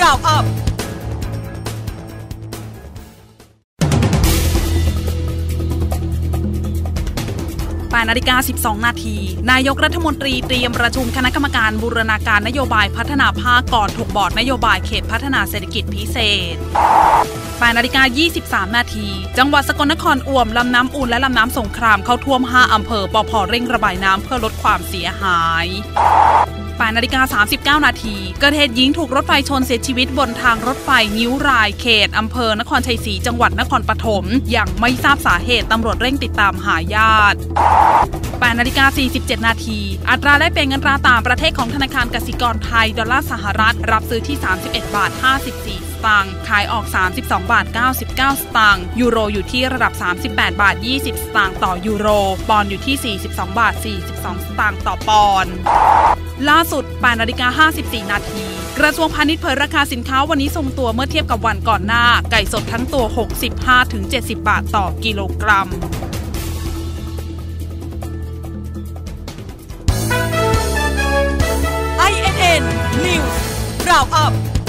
Roundup8:12 นาทีนายกรัฐมนตรีเตรียมประชุมคณะกรรมการบูรณาการนโยบายพัฒนาภาคก่อนถูกบอร์ดนโยบายเขตพัฒนาเศรษฐกิจพิเศษ8:23 นาทีจังหวัดสกลนครอ่วมลำน้ำอู่และลำน้ำสงครามเข้าท่วม5อำเภอปภ.เร่งระบายน้ำเพื่อลดความเสียหาย8:39 นาทีเกิดเหตุหญิงถูกรถไฟชนเสียชีวิตบนทางรถไฟนิ้วรายเขตอำเภอนครชัยศรีจังหวัดนครปฐมอย่างไม่ทราบสาเหตุตำรวจเร่งติดตามหาญาติ8:47 นาทีอัตราแลกเปลี่ยนเงินตราต่างประเทศของธนาคารกสิกรไทยดอลลาร์สหรัฐรับซื้อที่31 บาท 54 สตางค์ขายออก32 บาท 99 สตางค์ยูโรอยู่ที่ระดับ38 บาท 20 สตางค์ต่อยูโรปอนด์อยู่ที่42 บาท 42 สตางค์ต่อปอนด์ล่าสุด8:54 นาทีกระทรวงพาณิชย์เผยราคาสินค้าวันนี้ทรงตัวเมื่อเทียบกับวันก่อนหน้าไก่สดทั้งตัว 65-70 บาทต่อกิโลกรัมINN News Roundup